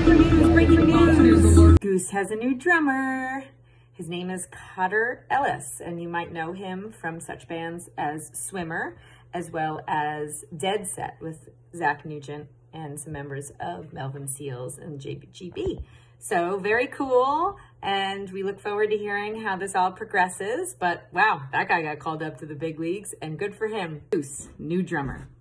breaking news. Goose has a new drummer. His name is Cotter Ellis, and you might know him from such bands as Swimmer, as well as Dead Set with Zach Nugent and some members of Melvin Seals and JBGB. So very cool, and we look forward to hearing how this all progresses. But wow, that guy got called up to the big leagues, and good for him. Goose, new drummer.